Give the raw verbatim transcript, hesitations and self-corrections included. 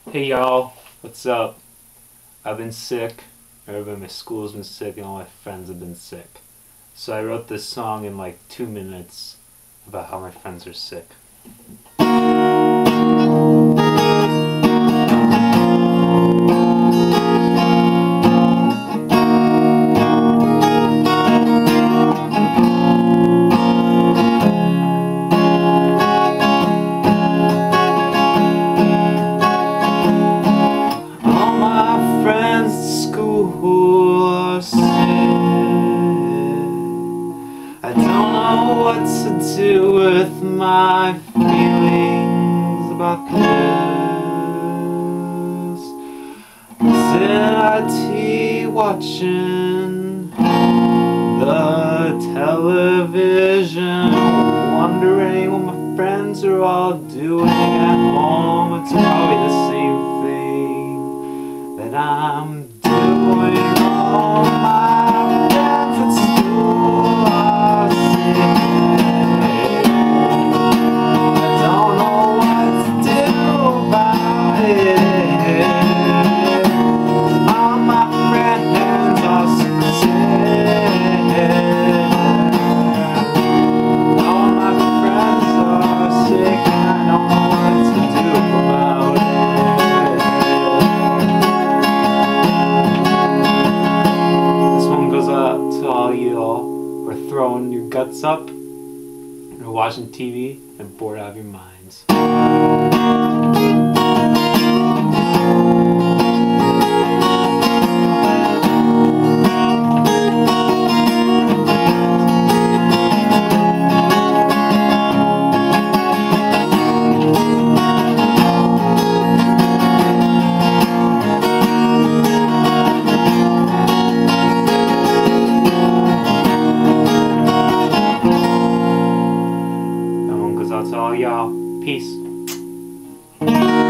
Hey y'all, what's up? I've been sick, everybody in my school's been sick, and all my friends have been sick. So I wrote this song in like two minutes about how my friends are sick. I don't know what to do with my feelings about this. Sitting at tea watching the television, wondering what my friends are all doing at home. It's probably the same thing that I'm doing. All my friends at school are sick. I don't know what to do about it. All my friends are sick. All my friends are sick, and I don't know what to do about it. This one goes out to all y'all who are throwing your guts up, or watching T V and bored out of your minds. That one goes out to all y'all. Peace.